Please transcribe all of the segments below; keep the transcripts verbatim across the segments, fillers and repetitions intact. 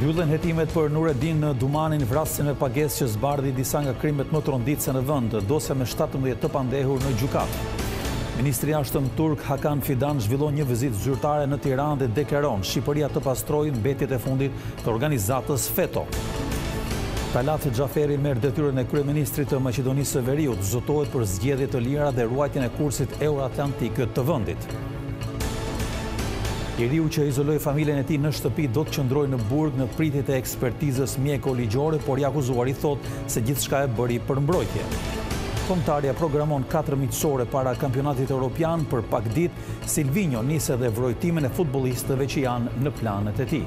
Mbyllen hetimet për Nureddin Dumanin, vrasjen me pagesë që zbardhi disa nga krimet më të rënditse në vend, dosja me shtatëmbëdhjetë të pandehur në gjykatë. Ministri i Jashtëm turk Hakan Fidan zhvillon një vizitë zyrtare në Tiranë dhe deklaron Shqipëria të pastrojë mbetjet e fundit të organizatës FETO. Talat Xhaferi merr detyrën e kryeministrit të Maqedonisë së Veriut, zotohet për zgjedhje të lira dhe ruajtjen e kursit euroatlantik të vendit. Njeriu që izoloi familjen e tij në shtëpi do të qëndrojë në burg në pritjet e ekspertizës mjeko-ligjore, por i akuzuari thotë se gjithçka e bëri për mbrojtje. Kombëtarja programon katër miqësore para kampionatit evropian. Për pak ditë, Silvinho nis edhe vrojtimin e futbollistëve që janë në planet e tij.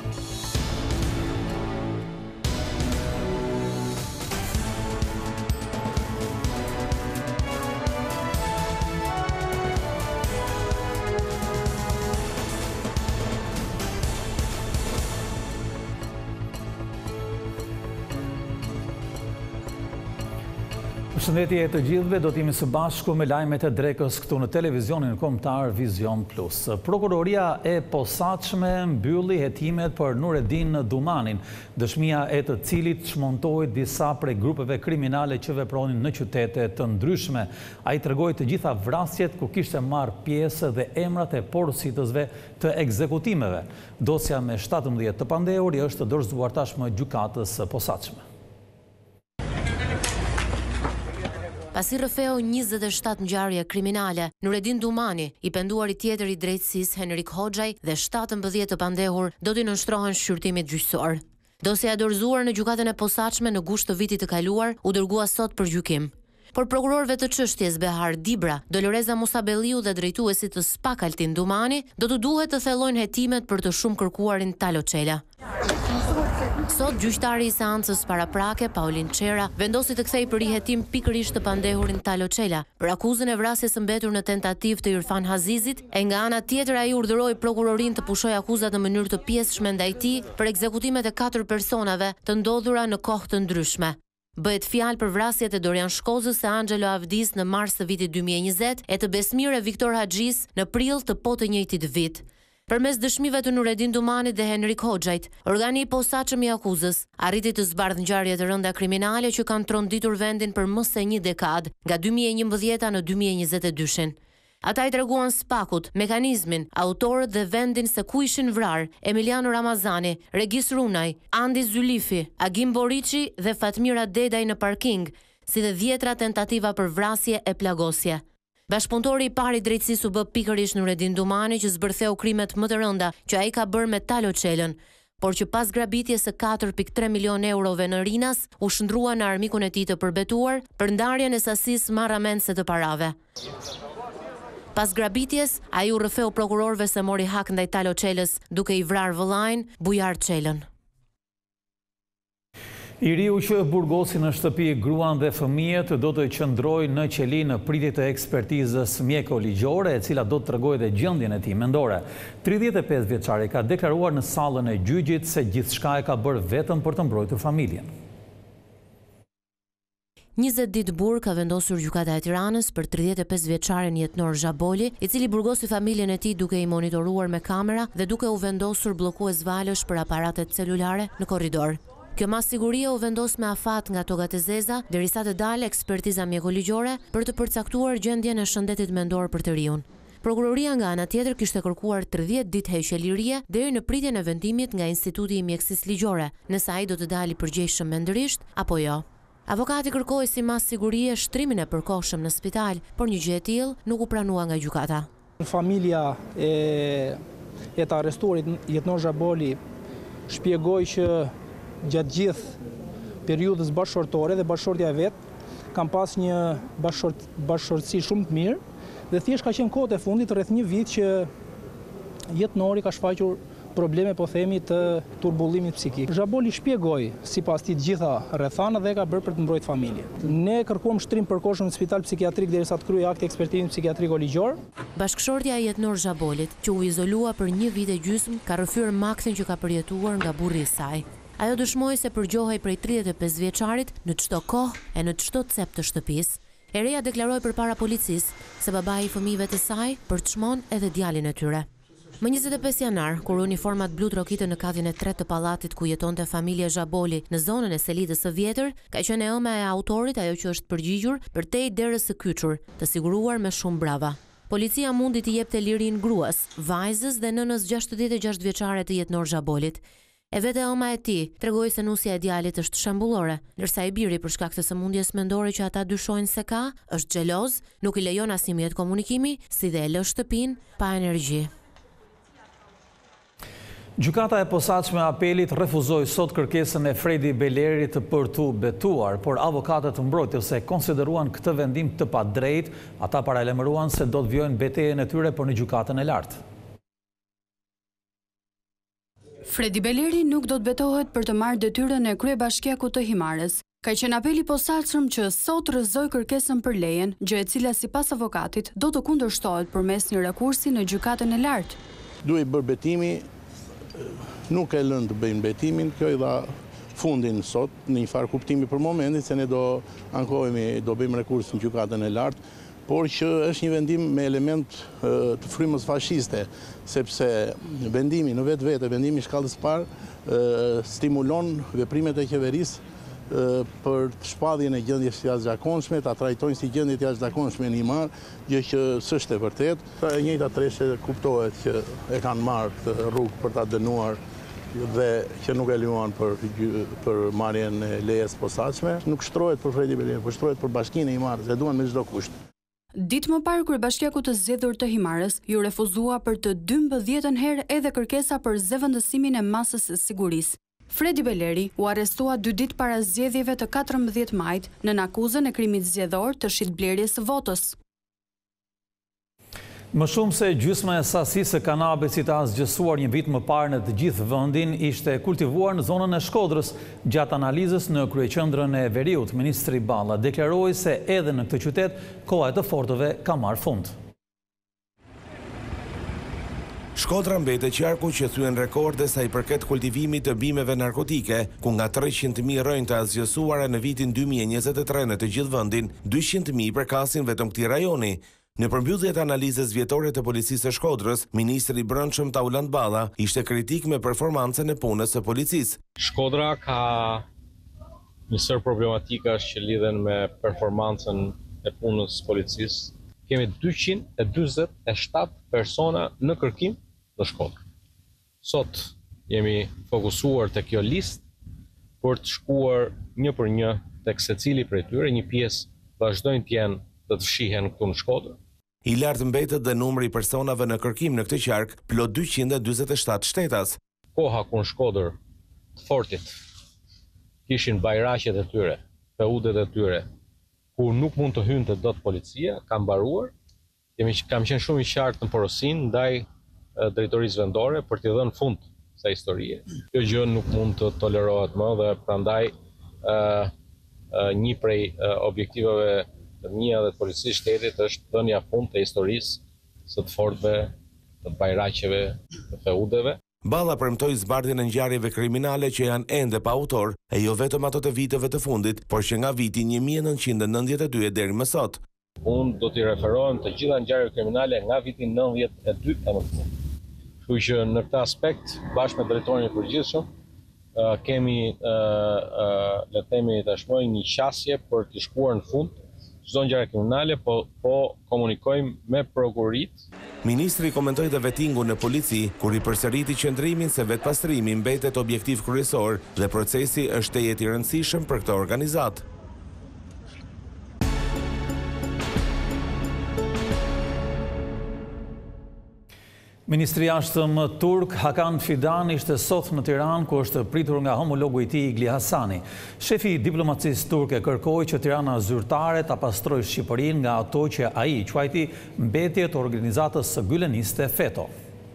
Përshëndetje të gjithëve, do t'jemi së bashku me lajmet e drekës këtu në televizionin kombëtar Vision Plus. Prokuroria e posaçme mbylli hetimet për Nureddin Dumanin, dëshmia e të cilit çmontoi disa prej grupeve kriminale që vepronin në qytete të ndryshme. Ai tregoi të gjitha vrasjet ku kishte marrë pjesë dhe emrat e porositësve të ekzekutimeve. Dosja me shtatëmbëdhjetë të pandehur është dorëzuar tashmë gjykatës së posaçme. Pasi rrëfeu njëzet e shtatë ngjarje kriminale, Nureddin Dumani, i penduari tjetër i drejtësisë Henrik Hoxhaj dhe shtatëmbëdhjetë të pandehur do t'i nënshtrohen shqyrtimit gjyqësor. Dosja e dorëzuar në gjykatën e posaçme në gusht të vitit të kaluar u dërgua sot për gjykim. Por prokurorëve të çështjes Behar Dibra, Doloreza Musabelliu dhe drejtuesit të SPAK Altin Dumani do të duhet të thellojnë hetimet për të shumë kërkuarin Talo Çela. Sot gjyqtari i seancës paraprake, Paulin Çera, vendosi të kthejë për rihetim pikërisht të pandehurin Talo Çela për akuzën e vrasjes së mbetur në tentativë të Irfan Hazizit, e nga ana tjetër ai urdhëroi prokurorin të pushojë akuzat në mënyrë të pjesshme ndaj tij për ekzekutimet e katër personave të ndodhura në kohë të ndryshme. Bëhet fjalë për vrasjet e Dorian Shkozës e Angelo Avdis në mars të vitit dy mijë e njëzet e të Besmire Viktor Haxhis në prill të po të njëjtit vit. Përmes dëshmive të Nureddin Dumanit dhe Henrik Hoxhajt, organi i posaçëm i akuzës arriti të zbardhë ngjarje të rënda kriminale që kanë tronditur vendin për më se një dekadë, nga dy mijë e njëmbëdhjetë në dy mijë e njëzet e dy. Ata i treguan SPAK-ut, mekanizmin, autorët dhe vendin se ku ishin vrarë Emiliano Ramazani, Regis Runaj, Andi Zylifi, Agim Boriçi dhe Fatmira Dedaj në parking, si dhe dhjetra tentativa për vrasje e plagosje. Bashkëpunëtori i parë i drejtësisë u bë pikërisht Nureddin Dumani, që zbërtheu krimet më të rënda që ai ka bërë me Talo Çelën, por që pas grabitjes së katër pikë tre milion eurove në Rinas, u shndrua në armikun e tij të përbetuar për ndarjen e sasisë marramendse të parave. Pas grabitjes, ai u rrëfeu prokurorëve se mori hak ndaj Talo Çelës, duke i vrarë vëllain, Bujar Çelën. I riu që burgosi në shtëpi gruan dhe fëmijët do të qëndrojë në qeli në pritje të ekspertizës mjeko-ligjore, e cila do të tregojë dhe gjendjen e tij mendore. tridhjetë e pesë vjeçari ka deklaruar në sallën e gjyqit se gjithçka e ka bërë vetëm për të mbrojtur familjen. njëzet ditë burg ka vendosur gjykata e Tiranës për tridhjetë e pesë vjeçarin Jetnor Xhaboli, i cili burgosi familjen e tij duke i monitoruar me kamera dhe duke u vendosur bllokues valësh për aparatet celulare në korridor. Kjo mas siguria u vendos me afat nga togat e zeza, derisa të dalë ekspertiza mjeko-ligjore për të përcaktuar gjendjen e shëndetit mendor për të riun. Prokuroria nga ana tjetër kishte kërkuar tridhjetë ditë heqje lirie deri në pritjen e vendimit nga Instituti i Mjekësisë Ligjore, nëse ai do të dalë i përgjegjshëm mendërisht apo jo. Avokati kërkoi si mas sigurie shtrimin e përkohshëm në spital, por një gjë e tillë nuk u pranua nga gjykata. Familja e, e të arrestuarit Jetnor Xhaboli shpjegoi që gjatë gjithë periudhës bashkëshortore dhe bashkëshortja e vetë kam pas një bashkëshort, bashkëshortësi shumë të mirë dhe thjesht ka qenë kohët e fundit rreth një vit që Jetnori ka shfaqur probleme, po themi, të turbullimit psikik. Xhaboli shpjegoi sipas tij të gjitha rrethana dhe ka bërë për të mbrojtur familjen. Ne kërkuam shtrim përkohshëm në spital psikiatrik derisa të kryej akti ekspertizimi psikiatriko-ligjor. Bashkëshortja e Jetnor Xhabolit, që u izolua për një vit e gjysmë, ka rrëfyer maksin që ka përjetuar nga burri i saj. Ajo dëshmoi se përgjohej prej tridhjetë e pesë vjeçarit në çdo kohë e në çdo cep të shtëpisë. E reja deklaroi përpara policisë se babai i fëmijëve të saj përçmon edhe djalin e tyre. Më njëzet e pesë janar, kur uniformat blu trokitën në katin e tretë të pallatit ku jetonte familja Zhaboli në zonën e Selitës së Vjetër, ka qenë ëma e autorit ajo që është përgjigjur përtej derës së kyçur, të siguruar me shumë brava. Policia mundi t'i jepte lirin gruas, vajzës dhe nënës gjashtëdhjetë e gjashtë vjeçare të Jetnor Zhabolit. E vete ëma e tij tregoi se nusja e djalit është shembullore, ndërsa i biri për shkak të sëmundjes mendore që ata dyshojnë se ka, është xheloz, nuk i lejon as një mjet komunikimi, si dhe e lë shtëpinë pa energji. Gjykata e posaçme e apelit refuzoi sot kërkesën e Fredi Belerit për t'u betuar, por avokatët e mbrojtjes e konsideruan këtë vendim të padrejtë, ata paralajmëruan se do të vijojnë betejën e tyre për në gjykatën e lartë. Fredi Beleri nuk do të betohet për të marrë detyrën e kryebashkiakut të Himarës. Ka qenë apeli posaçëm që sot rrëzoi kërkesën për lejen, gjë e cila sipas avokatit do të kundërshtohet përmes një rekursi në gjykatën e lartë. Duhej bërë betimi, nuk e lënë të bëjmë betimin, kjo i dha fundin sot, në një farë kuptimi për momentin, se ne do ankohemi, do bëjmë rekurs në gjykatën e lartë, por që është një vendim me element të frymës fashiste, sepse vendimi në vetë vete, vendimi shkallës parë, stimulon veprimet e qeverisë për të shpadhjen e gjendjes së jashtëzakonshme, ta trajtojnë si gjendje të jashtëzakonshme në Himar, gjë që s'është e vërtetë. E njëjta treshe kuptohet që e kanë marrë këtë rrugë për ta dënuar dhe që nuk e lejuan për, për marrjen e lejes posaçme. Nuk shtrohet për Fredi Belerin, por shtrohet për bashkinë e Himarës, e duan me çdo kusht. Ditë më parë kryebashkiaku të zgjedhur të Himarës ju refuzua për të dymbëdhjetën herë edhe kërkesa për zëvendësimin e masës së sigurisë. Fredi Beleri u arrestua dy ditë para zgjedhjeve të katërmbëdhjetë majit në akuzën e krimit zgjedhor të shitblerjes së votës. Më shumë se gjysma e sasisë së kanabisit të asgjësuar një vit më parë në të gjithë vendin ishte kultivuar në zonën e Shkodrës. Gjatë analizës në kryeqendrën e Veriut, ministri Balla deklaroi se edhe në këtë qytet koha e të fortëve ka marrë fund. Shkodra mbetet qarku që thyen rekorde sa i përket kultivimit të bimeve narkotike, ku nga treqind mijë rënjë të asgjësuara në vitin dy mijë e njëzet e tre në të gjithë vendin, dyqind mijë përkasin vetëm këtij rajoni. Në përmbylljet analizës vjetore të policisë së Shkodrës, ministri i Brendshëm Tauland Balla ishte kritik me performancën e punës së policisë. Shkodra ka një sër problematikash që lidhen me performancën e punës së policisë. Kemi dyqind e dyzet e shtatë persona në kërkim në Shkodrë. Sot jemi fokusuar te kjo listë për të shkuar një për një tek secili prej tyre, një pjesë vazhdojnë të jenë të të fshihen këtu në Shkodër. I lartë mbetet dhe numri i personave në kërkim në këtë qark, plot dyqind e dyzet e shtatë shtetas. Koha ku në Shkodër të fortit kishin bajraqet e tyre, feudet e tyre, ku nuk mund të hynte dot policia, ka mbaruar. Kemi kam qenë shumë i qartë në porosin ndaj drejtorisë vendore për t'i dhënë fund kësaj historie. Kjo gjë nuk mund të tolerohet më dhe prandaj uh, uh, një prej uh, objektivave të mia dhe të policisë shtetit është dhënia fund të historisë së të fortëve, të bajraqeve, të feudeve. Balla premtoi zbardhjen e ngjarjeve kriminale që janë ende pa autor, e jo vetëm ato të viteve të fundit, por që nga viti një mijë e nëntëqind e nëntëdhjetë e dy deri më sot. Unë do t'i referohem të gjitha ngjarjeve kriminale nga viti nëntëdhjetë e dy e më fund. Kështu që në këtë aspekt, bashkë me drejtorin e përgjithshëm, uh, kemi uh, uh, le të themi tashmë një qasje për të shkuar në fund çdo ngjarje kriminale, po po komunikojmë me prokuroritë. Ministri komentoi dhe vettingun në polici, kur i përsëriti qëndrimin se vetpastrimi mbetet objektiv kryesor dhe procesi është tejet i rëndësishëm për këtë organizatë. Ministri i Jashtëm turk Hakan Fidan ishte sot në Tiranë, ku është pritur nga homologu i tij Igli Hasani. Shefi i diplomacisë turke kërkoi që Tirana zyrtare ta pastrojë Shqipërinë nga ato që ai quajti mbetje të organizatës së gyleniste FETÖ.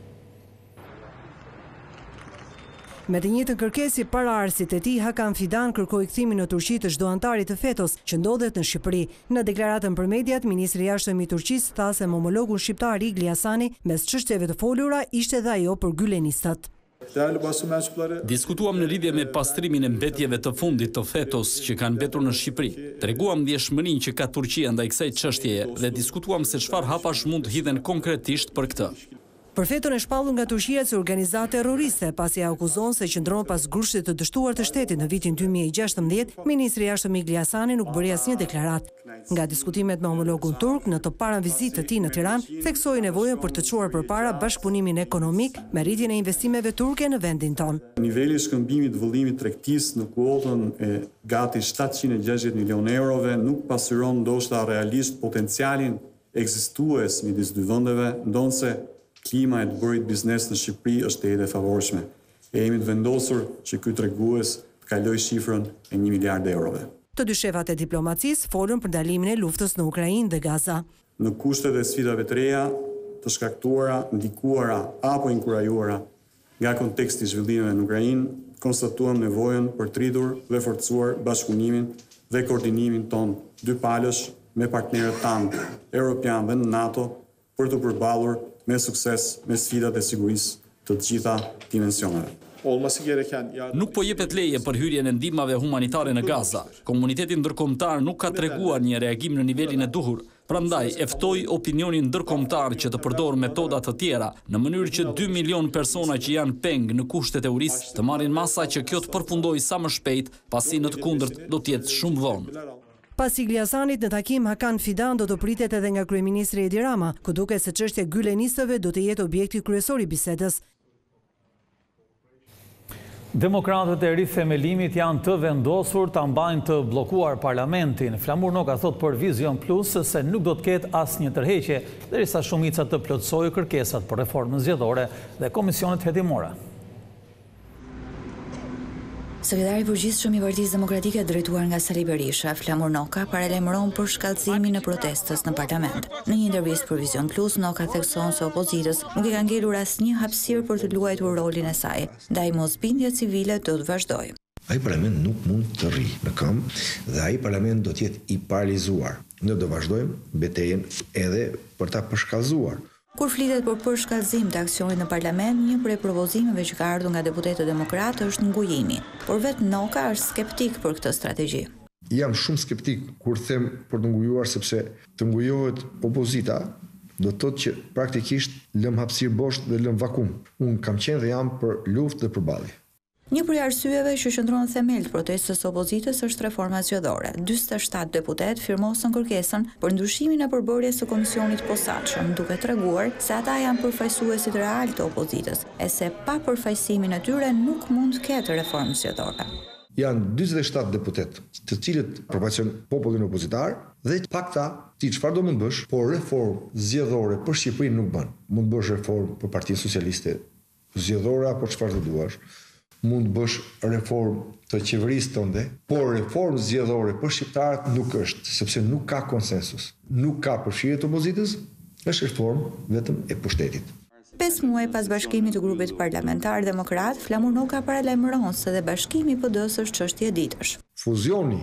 Me të njëjtën kërkesë paraardhësit e tij, Hakan Fidan kërkoi kthimin në Turqi të çdo antari të FETÖ-s që ndodhet në Shqipëri. Në deklaratën për mediat, ministri i jashtëm i Turqisë tha se homologu shqiptar Igli Hasani, mes çështjeve të folura, ishte dhe ajo për gylenistat. Diskutuam në lidhje me pastrimin e mbetjeve të fundit të FETÖ-s që kanë mbetur në Shqipëri. Treguam ndjeshmërinë që ka Turqia ndaj kësaj çështjeje dhe diskutuam se çfarë hapash mund të hidhen konkretisht për këtë. Për fetën e shpallur nga Turqia si organizatë terroriste, pasi akuzon se qëndron pas grushtit të dështuar të shtetit në vitin dy mijë e gjashtëmbëdhjetë, ministri i jashtëm Igli Hasani nuk bëri asnjë deklaratë. Nga diskutimet me homologun turk në të parën vizitë të tij në Tiranë, theksoi nevojën për të çuar përpara bashkëpunimin ekonomik me rritjen e investimeve turke në vendin tonë. Niveli i shkëmbimit vëllimit tregtisë në kuotën e gati shtatëqind e gjashtëdhjetë milionë eurove nuk pasuron ndoshta realisht potencialin ekzistues midis dy vendeve, ndonse klima e të bërit biznes në Shqipëri është ende e favorshme. E jemi të vendosur që ky tregues të kalojë shifrën e një miliard eurove. Të dy shefat e diplomacisë folën për ndalimin e luftës në Ukrainë dhe Gaza. Në kushtet e sfidave të reja, të shkaktuara, ndikuara apo inkurajuara nga konteksti i zhvillimeve në Ukrainë, konstatuam nevojën për të rritur dhe forcuar bashkëpunimin dhe koordinimin ton dypalësh me partnerët tanë europian dhe në NATO për të përballur me sukses me sfidat e sigurisë të të gjitha dimensioneve. Nuk po jepet leje për hyrjen e ndihmave humanitare në Gaza. Komuniteti ndërkombëtar nuk ka treguar një reagim në nivelin e duhur. Prandaj e ftoi opinionin ndërkombëtar që të përdorë metoda të tjera, në mënyrë që dy milion persona që janë peng në kushtet e urisë të marrin masa që kjo të përfundojë sa më shpejt, pasi në të kundërt do të jetë shumë vonë. Pas Igli Hasanit në takim, Hakan Fidan do të pritet edhe nga kryeministri Edi Rama, ku duket se çështja e gylenistëve do të jetë objekti kryesor i bisedës. Demokratët e rithemelimit janë të vendosur ta mbajnë të bllokuar parlamentin. Flamur Noka thot për Vision Plus se nuk do të ketë asnjë tërheqje, derisa shumica të plotësojë kërkesat për reformën zgjedhore dhe komisionet hetimore. Sekretari i përgjithshëm i Partisë Demokratike drejtuar nga Sali Berisha, Flamur Noka, paralajmëron për shkallëzimin e protestës në parlament. Në një intervistë për Vision Plus, Noka thekson se opozitës nuk i ka ngelur asnjë hapësirë për të luajtur rolin e saj, ndaj mosbindja civile do të vazhdojë. Ai parlament nuk mund të rrijë në këmbë dhe ai parlament do të jetë i paralizuar. Ne do vazhdojmë betejën edhe për ta përshkallëzuar. Kur flitet për përshkallëzim të aksionit në parlament, një prej propozimeve që ka ardhur nga deputetët demokratë është ngujimi, por vetë Noka është skeptik për këtë strategji. Jam shumë skeptik kur them për të ngujuar, sepse të ngujohet opozita do të thotë që praktikisht lëm hapësirë bosh dhe lëm vakum. Unë kam qenë dhe jam për luftë dhe përballje. Një prej arsyeve që qëndron në themel të protestës së opozitës është reforma zgjedhore. njëzet e shtatë deputet firmosën kërkesën për ndryshimin e përbërjes së komisionit posaçëm, duke treguar se ata janë përfaqësuesit real të opozitës, e se pa përfaqësimin e tyre nuk mund të ketë reformë zgjedhore. Janë njëzet e shtatë deputet, të cilët përfaqësojnë popullin opozitar dhe pakta ti çfarë do mund bësh, por reformë zgjedhore për Shqipërinë nuk bën. Mund bësh reformë për Partinë Socialiste zgjedhore apo çfarë të duash. Mund bësh reformë të qeverisë tënde, por reformë zgjedhore për shqiptarët nuk është, sepse nuk ka konsensus, nuk ka përfshirje të opozitës, është reformë vetëm e pushtetit. Pesë muaj pas bashkimit të grupit parlamentar demokrat, Flamur Noka paralajmëron se dhe bashkimi i P D-s është çështje e ditësh. Fuzioni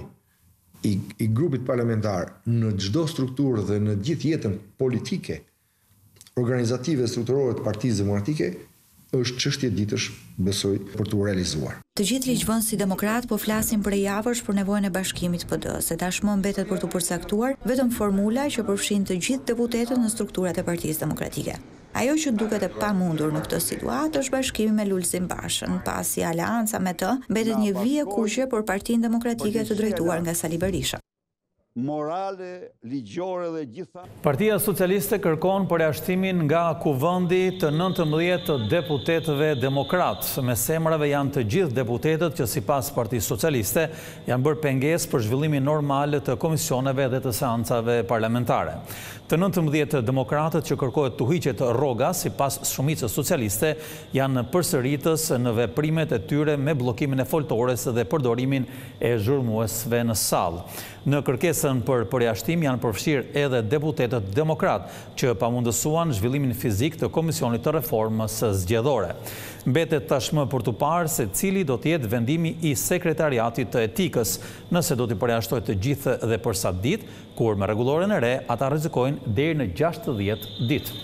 i, i grupit parlamentar në çdo strukturë dhe në gjithë jetën politike, organizative dhe strukturore të Partisë Demokratike është çështje ditësh, besoj, për të realizuar. Të gjithë ligjvënësit demokrat po flasin për javësh për nevojën e bashkimit të P D-s, e tashmë mbetet për të përcaktuar vetëm formula që përfshin të gjithë deputetët në strukturat e Partisë Demokratike. Ajo që duket e pamundur në këtë situatë është bashkimi me Lulzim Bashën, pasi aleanca me të mbetet një vije kuqe për Partinë Demokratike të drejtuar nga Sali Berisha. Morale, ligjore dhe gjitha. Partia Socialiste kërkon përjashtimin nga kuvendi të nëntëmbëdhjetë deputetëve demokrat. Me semrave janë të gjithë deputetët që sipas Partisë Socialiste janë bërë pengesë për zhvillimin normal të komisioneve dhe të seancave parlamentare. Të nëntëmbëdhjetë demokratët që kërkohet tuhiqet rroga sipas shumicës socialiste janë përsëritës në veprimet e tyre me bllokimin e foltores dhe përdorimin e zhurmuesve në sallë. Në kërkesën për përjashtim janë përfshirë edhe deputetët demokrat që pamundësuan zhvillimin fizik të Komisionit të Reformës Zgjedhore. Mbetet tashmë për të parë se cili do të jetë vendimi i Sekretariatit të Etikës, nëse do t'i përjashtojë të gjithë dhe për sa ditë, kur me rregulloren e re ata rrezikojnë deri në gjashtëdhjetë ditë.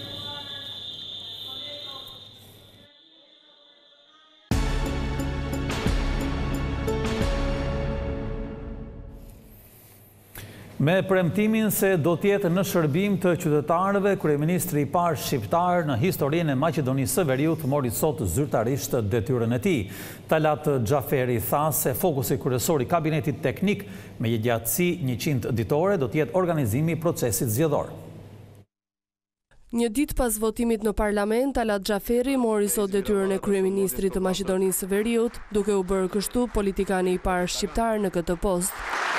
Me premtimin se do tjetë në shërbim të qytetarëve, kryeministri i parë shqiptar në historinë e Maqedonisë së Veriut mori sot zyrtarisht detyrën e tij. Talat Xhaferi tha se fokusi kryesor i kabinetit teknik me një gjatësi njëqind ditore do të jetë organizimi i procesit zgjedhor. Një ditë pas votimit në parlament, Talat Xhaferi mori sot detyrën e kryeministrit të Maqedonisë së Veriut, duke u bërë kështu politikani i parë shqiptar në këtë post.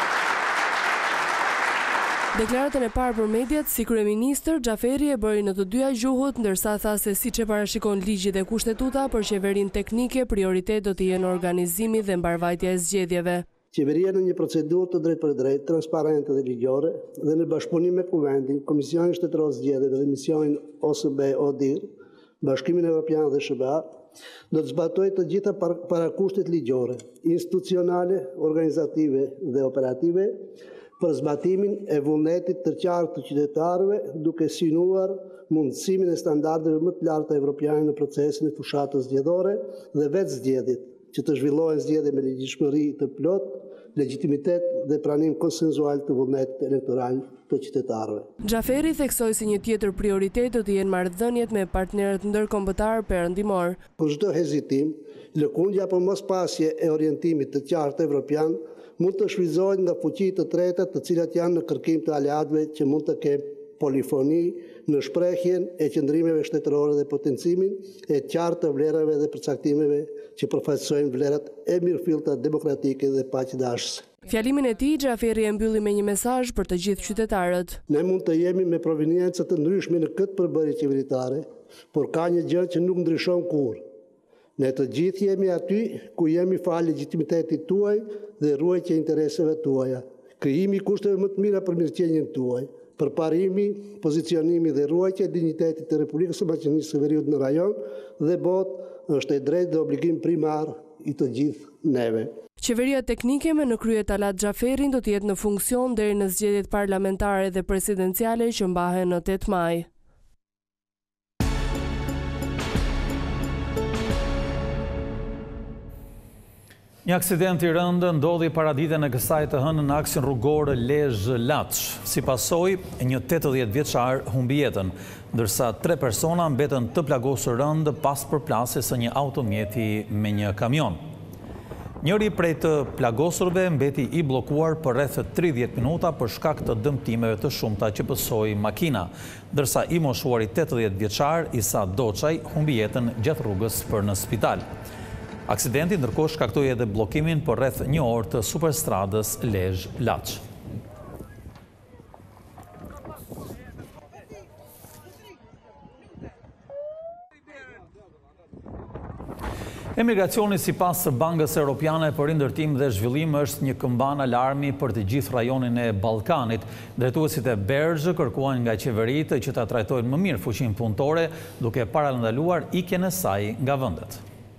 Deklaratën e parë për mediat si kryeministër, Xhaferi e bëri në të dyja gjuhët, ndërsa tha se siç e parashikon ligji dhe kushtetuta, për qeverinë teknike prioritet do të jenë organizimi dhe mbarvajtja e zgjedhjeve. Qeveria në një procedurë të drejt për drejt, transparente dhe ligjore, dhe në bashkëpunim me Kuvendin, Komisionin Shtetëror Zgjedhjeve dhe Misionin O S B O D I R, Bashkimin Evropian dhe S B A, do të zbatojë të gjitha parakushtet ligjore, institucionale, organizative dhe operative për zbatimin e vullnetit të qartë të qytetarëve, duke synuar mundësimin e standardeve më të larta evropiane në procesin e fushatës zgjedhore dhe vetë zgjedhjet, që të zhvillohen zgjedhje me ligjshmëri të plot, legjitimitet dhe pranim konsenzual të vullnetit elektoral të qytetarëve. Xhaferi theksoi se një tjetër prioritet do të jenë marrëdhëniet me partnerët ndërkombëtar perëndimor. Për çdo hezitim, lëkundja apo mospasje e orientimit të qartë evropian mund të shfrytëzohet nga fuqitë të treta, të cilat janë në kërkim të aleatëve që mund të kenë polifoni në shprehjen e qëndrimeve shtetërore dhe potencimin e qartë të vlerave dhe përcaktimeve që përfaqësojnë vlerat e mirëfillta demokratike dhe paqëdashëse. Fjalimin e tij Xhaferi e mbylli me një mesazh për të gjithë qytetarët. Ne mund të jemi me proveniencë të ndryshme në këtë përbërje qeveritare, por ka një gjë që nuk ndryshon kurrë. Ne të gjithë jemi aty ku jemi fal legitimitetit tuaj dhe ruajtja e interesave tuaja, krijimi i kushteve më të mira për mirëqenien tuaj, përparimi, pozicionimi dhe ruajtja e dinjitetit të Republikës së Maqedonisë së Veriut në rajon dhe botë është e drejtë dhe obligim primar i të gjithë neve. Qeveria teknike me në krye Talat Xhaferin do të jetë në funksion deri në zgjedhjet parlamentare dhe presidenciale që mbahen në tetë maj. Një aksident i rëndë ndodhi paraditën e kësaj të hënën në aksin rrugor Lezhë-Laç. Si pasojë, një tetëdhjetë vjeçar humbi jetën, ndërsa tre persona mbetën të plagosur rënd pas përplasjes së një automjeti me një kamion. Njëri prej të plagosurve mbeti i bllokuar për rreth tridhjetë minuta për shkak të dëmtimeve të shumta që pësoi makina, ndërsa i moshuari tetëdhjetë vjeçar Isa Doçaj humbi jetën gjatë rrugës për në spital. Aksidenti ndërkohë shkaktoi edhe bllokimin për rreth një orë të superstradës Lezhë-Laç. Emigracioni sipas Bankës Europiane për Rindërtim dhe Zhvillim është një këmban alarmi për të gjithë rajonin e Ballkanit. Drejtuesit e Bergë kërkuan nga qeveritë që ta trajtojnë më mirë fuqinë punëtore, duke parandaluar ikjen e saj nga vendet.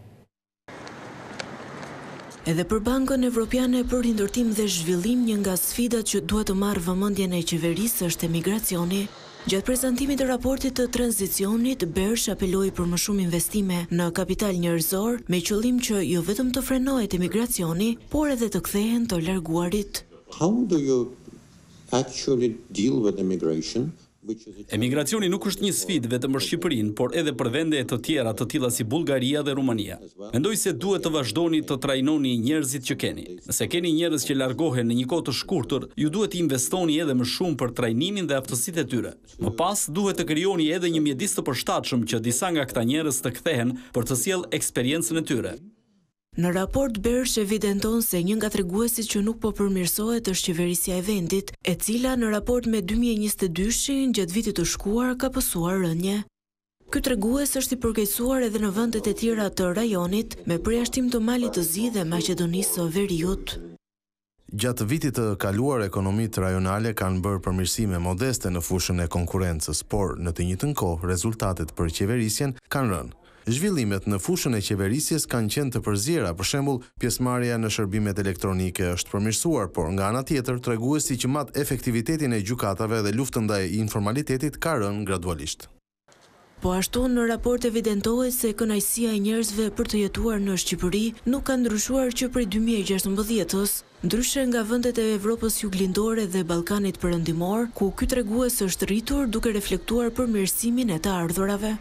Edhe për Bankën Evropiane për Rindërtim dhe Zhvillim, një nga sfidat që duhet të marrë vëmendjen e qeverisë është emigracioni. Gjatë prezantimit të raportit të tranzicionit, Bergë apeloi për më shumë investime në kapital njerëzor, me qëllim që jo vetëm të frenohet emigracioni, por edhe të kthehen të larguarit. How do you actually deal with immigration? Emigracioni nuk është një sfidë vetëm për Shqipërinë, por edhe për vende të tjera të tilla si Bullgaria dhe Rumania. Mendoj se duhet të vazhdoni të trajnoni njerëzit që keni. Nëse keni njerëz që largohen në një kohë të shkurtër, ju duhet të investoni edhe më shumë për trajnimin dhe aftësitë e tyre. Më pas duhet të krijoni edhe një mjedis të përshtatshëm që disa nga këta njerëz të kthehen për të sjellë eksperiencën e tyre. Në raport Bergë evidenton se një nga treguesit që nuk po përmirësohet është qeverisja e vendit, e cila në raport me dy mijë e njëzet e dy gjatë vitit të shkuar ka pësuar rënje. Ky tregues është i përkeqësuar edhe në vendet e tjera të rajonit, me përjashtim të Malit të Zi dhe Maqedonisë së Veriut. Gjatë vitit të kaluar, ekonomitë rajonale kanë bërë përmirësime modeste në fushën e konkurrencës, por në të njëjtën kohë rezultatet për qeverisjen kanë rënë. Zhvillimet në fushën e qeverisjes kanë qenë të përziera, për shembull, pjesëmarrja në shërbimet elektronike është përmirësuar, por nga ana tjetër, treguesi që mat efektivitetin e gjykatave dhe luftën ndaj informalitetit ka rënë gradualisht. Po ashtu në raport evidentohet se kënaqësia e njerëzve për të jetuar në Shqipëri nuk ka ndryshuar që prej dy mijë e gjashtëmbëdhjetës, ndryshe nga vendet e Evropës juglindore dhe Ballkanit Perëndimor, ku ky tregues është rritur duke reflektuar përmirësimin e të ardhurave.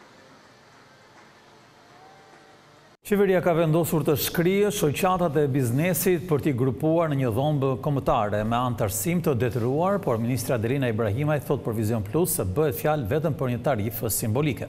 Qeveria ka vendosur të shkrije shoqatat e biznesit për t'i grupuar në një dhombë kombëtare me anëtarësim të detyruar, por ministra Adelina Ibrahimaj thot për Vision Plus se bëhet fjalë vetëm për një tarifë simbolike.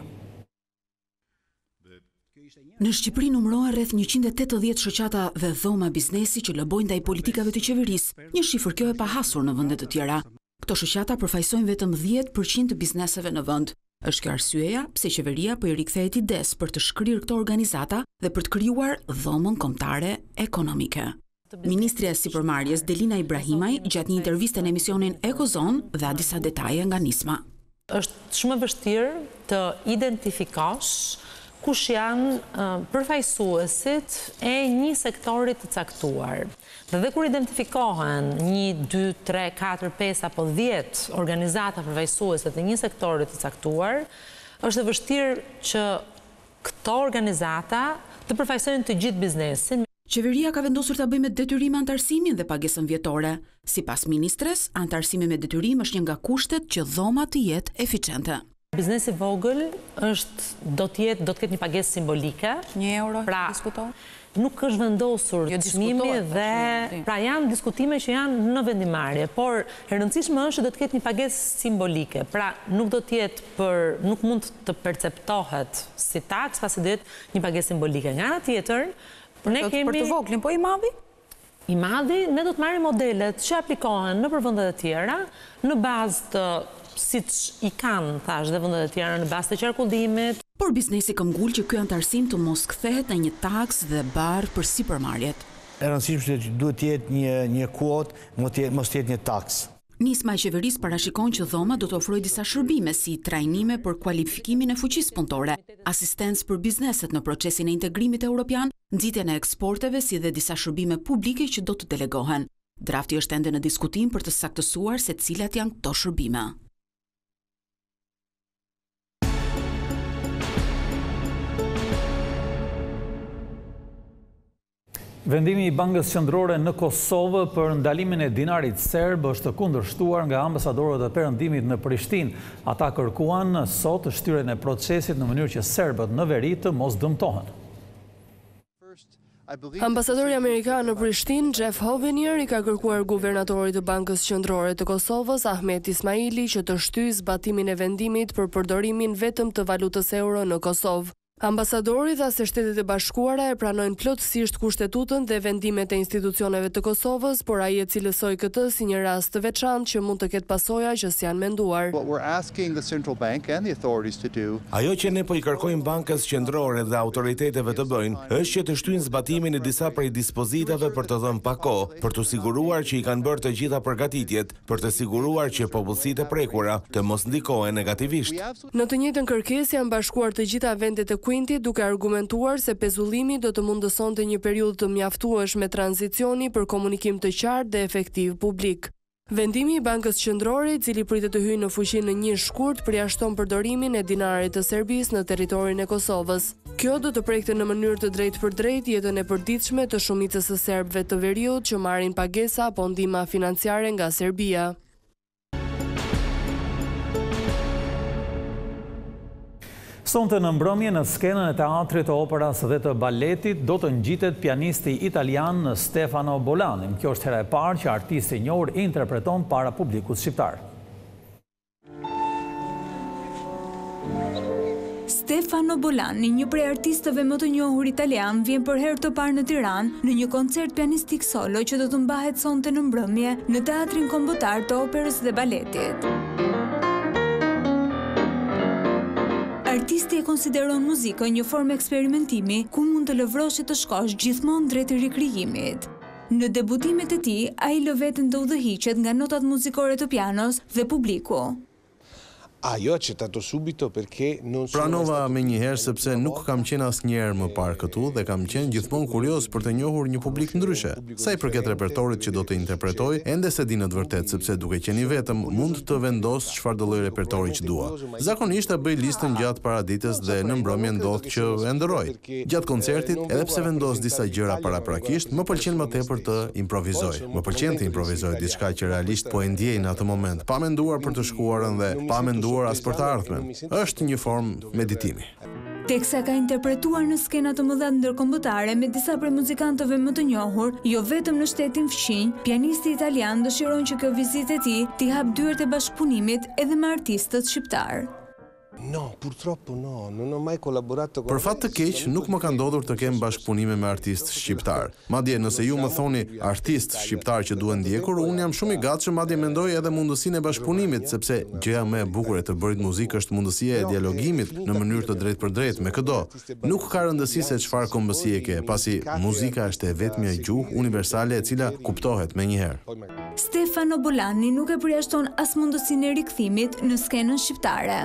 Në Shqipëri numërohen rreth njëqind e tetëdhjetë shoqata dhe dhoma biznesi që lobojnë ndaj politikave të qeverisë, një shifër kjo e pahasur në vende të tjera. Këto shoqata përfaqësojnë vetëm dhjetë përqind të bizneseve në vend. Është kjo arsyeja pse qeveria po i rikthehet ides për të shkrirë këto organizata dhe për të krijuar dhomën kombëtare ekonomike. Ministrja e Sipërmarrjes Adelina Ibrahimaj gjatë një interviste në emisionin Ekozon dha disa detaje nga nisma. Është shumë e vështirë të identifikosh kush janë uh, përfaqësuesit e një sektori të caktuar. Dhe, dhe kur identifikohen një, dy, tre, katër, pesë apo dhjetë organizata përfaqësuese të një sektori të caktuar, është e vështirë që këto organizata të përfaqësojnë të gjithë biznesin. Qeveria ka vendosur ta bëjë me detyrim anëtarësimin dhe pagesën vjetore. Sipas ministres, anëtarësimi me detyrim është një nga kushtet që dhoma të jetë eficiente. Biznesi vogël është do të jetë do të ketë një pagesë simbolike, një euro pra, diskutohet. Nuk është vendosur jo, çmimi dhe pra janë diskutime që janë në vendimarrje, por e rëndësishme është që do të ketë një pagesë simbolike. Pra nuk do të jetë për nuk mund të perceptohet si taks, pasi do jetë një pagesë simbolike. Nga ana tjetër, ne kemi për të voglin, po i madhi? I madhi, ne do të marrim modelet që aplikohen në vendet e tjera në bazë të siç i kanë thash dhe vendet e tjera në bazë të qarkullimit. Por biznesi këmbgul që ky anëtarësim të mos kthehet në një taks dhe barr për sipërmarrjet. E rëndësishme që duhet të jetë një një kuotë, mos të jetë një taks. Nisma e qeverisë parashikon që dhoma do të ofrojë disa shërbime si trajnime për kualifikimin e fuqisë punëtore, asistencë për bizneset në procesin e integrimit evropian, nxitjen e eksporteve si dhe disa shërbime publike që do të delegohen. Drafti është ende në diskutim për të saktësuar se cilat janë këto shërbime. Vendimi i Bankës Qendrore në Kosovë për ndalimin e dinarit serb është kundërshtuar nga ambasadorët e Perëndimit në Prishtinë. Ata kërkuan sot shtyrjen e procesit në mënyrë që serbët në veri të mos dëmtohen. Ambasadori Amerikan në Prishtinë, Jeff Hovenier, i ka kërkuar guvernatorit të Bankës Qendrore të Kosovës, Ahmet Ismaili, që të shtyjë zbatimin e vendimit për përdorimin vetëm të valutës euro në Kosovë. Ambasadori dha se Shtetet e Bashkuara e pranojnë plotësisht kushtetutën dhe vendimet e institucioneve të Kosovës, por ai e cilësoi këtë si një rast të veçantë që mund të ketë pasoja që s'janë menduar. Ajo që ne po i kërkojmë Bankës Qendrore dhe autoriteteve të bëjnë është që të shtyjnë zbatimin e disa prej dispozitave për të dhënë pak kohë, për të siguruar që i kanë bërë të gjitha përgatitjet, për të siguruar që popullsitë e prekura të mos ndikohen negativisht. Në të njëjtën kërkesë janë bashkuar të gjitha vendet e Quinti duke argumentuar se pezullimi do të mundësonte një periudhë të mjaftueshme tranzicioni për komunikim të qartë dhe efektiv publik. Vendimi i Bankës Qendrore, i cili pritet të hyjë në fuqi në një shkurt, përjashton përdorimin e dinarit të Serbisë në territorin e Kosovës. Kjo do të prekte në mënyrë të drejtë për drejtë jetën e përditshme të shumicës së serbëve të veriut që marrin pagesa apo ndihma financiare nga Serbia. Sonte në mbrëmje në skenën e teatrit të operas dhe të baletit do të ngjitet pianisti italian Stefano Bolani. Kjo është hera e parë që artisti i njohur interpreton para publikut shqiptar. Stefano Bolani, një prej artistëve më të njohur italian, vjen për herë të parë në Tiranë në një koncert pianistik solo që do të mbahet sonte në mbrëmje në Teatrin Kombëtar të Operës dhe Baletit. Artisti e konsideron muzikën një formë eksperimentimi ku mund të lëvrosh e të shkosh gjithmonë drejt rikrijimit. Në debutimet e tij, ai lë veten të udhëhiqet nga notat muzikore të pianos dhe publiku. Ah, io ho accettato subito perché non sono Pranova me njëherë sepse nuk kam qenë asnjëherë më parë këtu dhe kam qenë gjithmonë kurioz për të njohur një publik ndryshe. Sa i përket repertorit që do të interpretoj, ende se di në të vërtetë sepse duke qenë i vetëm mund të vendos çfarë do lloj repertori që dua. Zakonisht e bëj listën gjatë paradites dhe në mbrëmje ndodh që e ndërroj. Gjatë koncertit, edhe pse vendos disa gjëra paraprakisht, më pëlqen më tepër të improvizoj. Më pëlqen të improvizoj diçka që realisht po e ndjej në atë moment, pa menduar për të shkuarën dhe pa menduar as për të ardhmen. Është një formë meditimi. Teksa ka interpretuar në skena të mëdha ndërkombëtare me disa prej muzikantëve më të njohur, jo vetëm në shtetin fqinj, pianisti italian dëshiron që kjo vizitë e tij t'i hap dyert e bashkëpunimit edhe me artistët shqiptar. No, purtroppo no, non ho mai collaborato con. Për fat të keq, nuk më ka ndodhur të kem bashkëpunime me artist shqiptar. Madje nëse ju më thoni artist shqiptar që duhet ndjekur, unë jam shumë i gatshëm, madje mendoj edhe mundësinë e bashkëpunimit, sepse gjëja më e bukur e të bërit muzikë është mundësia e dialogimit në mënyrë të drejtë për drejtë me çdo. Nuk ka rëndësi se çfarë kombësie ke, pasi muzika është e vetmja gjuhë universale e cila kuptohet menjëherë. Stefano Bolani nuk e përjashton as mundësinë e rikthimit në skenën shqiptare.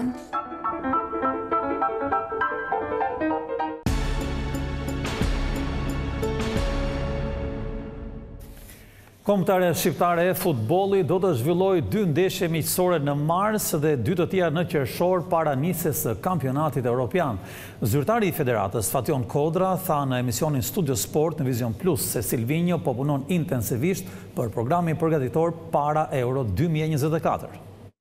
Kombëtare shqiptare e futbollit do të zhvillojë dy ndeshje miqësore në mars dhe dy të tjera në qershor para nisjes së kampionatit evropian. Zyrtari i Federatës Fation Kodra tha në emisionin Studio Sport në Vision Plus se Silvinho po punon intensivisht për programin përgatitor para Euro dy mijë e njëzet e katër.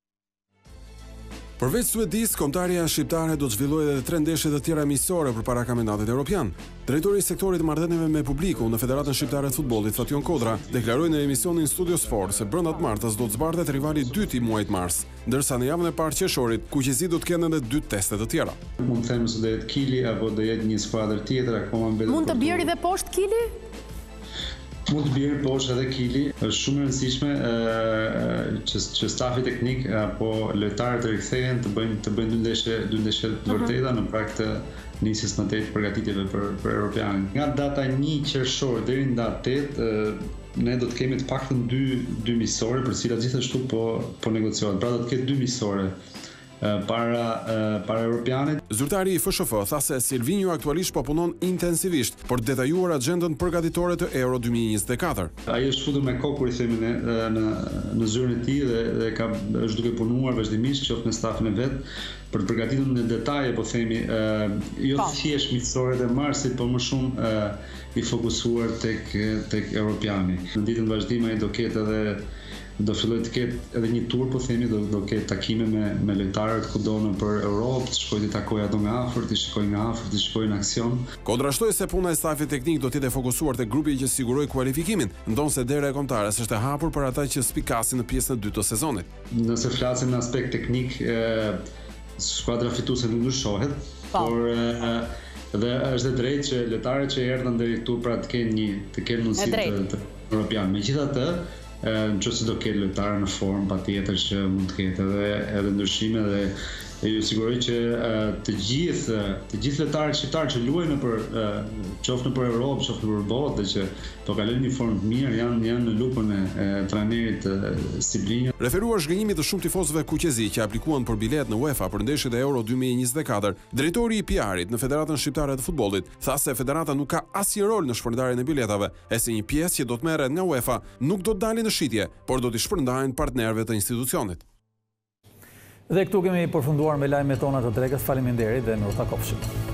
Përveç Suedis, kombëtarja shqiptare do të zhvillojë edhe tre ndeshje të tjera miqësore përpara kampionatit evropian. Drejtori i sektorit të marrëdhënieve me publikun në Federatën Shqiptare të Futbollit, Fation Kodra, deklaroi në emisionin Studio Sport se brenda të martës do të zbartet rivali i dytë i muajit mars, ndërsa në javën e parë qershorit kuqezi do të kenë edhe dy teste të tjera. Mund të them se do jetë Kili apo do jetë një skuadër tjetër, akoma mbetet. Mund të bjerë edhe poshtë Kili? Mund të bjerë poshtë edhe Kili. Është shumë e rëndësishme që, që stafi teknik apo lojtarët të rikthehen të bëjnë të bëjnë dy ndeshje dy ndeshje të vërteta në prag të nisjes në tetë përgatitjeve për për Europianin. Nga data një qershor deri në datë tetë ne do të kemi të paktën dy dy miqësore për të cilat gjithashtu po po negociohet. Pra do të ketë dy miqësore para para Europianit. Zyrtari i F S F tha se Silvinho aktualisht po punon intensivisht për të detajuar agjendën përgatitore të Euro dy mijë e njëzet e katër. Ai është futur me kokë, i themi ne, në në zyrën e tij dhe, dhe ka është duke punuar vazhdimisht qoftë me stafin e vet për të përgatitur në detaje, po themi, jo thjesht miqësore të marsit, por më shumë i fokusuar tek tek Europiani. Në ditën vazhdim ai do ketë edhe do filloj të ketë edhe një tur, po themi, do do ketë takime me me lojtarët kudo në për Europë, të shkojë të takojë ato nga afër, të shikojë nga afër, të shikojë në aksion. Kodra shtoi se puna e stafit teknik do të jetë fokusuar te grupi që siguroi kualifikimin, ndonse dera e kombëtares është e hapur për ata që spikasin në pjesën e dytë të sezonit. Nëse flasim në aspekt teknik, skuadra fituese nuk ndryshohet, por dhe është e drejtë që lojtarët që erdhën deri këtu pra të kenë një të kenë mundësi të Europian. Megjithatë, në që se do ketë lojtarë në formë, pa tjetër që mund të ketë edhe, edhe ndryshime dhe e ju siguroj që të gjithë të gjithë lojtarët shqiptarë që luajnë për qoftë në për Europë, qoftë në për botë dhe që po kalojnë një formë të mirë janë janë në lupën e trajnerit Silvinho. Referuar zhgënjimit të shumë tifozëve kuqezi që aplikuan për bilet në UEFA për ndeshjet e Euro dy mijë e njëzet e katër, drejtori i P R-it në Federatën Shqiptare të Futbollit tha se federata nuk ka asnjë rol në shpërndarjen e biletave, e se një pjesë që do të merret nga UEFA nuk do të dalë në shitje, por do t'i shpërndahen partnerëve të institucionit. Dhe këtu kemi përfunduar me lajmet tona të drekës. Faleminderit dhe miru takofshim.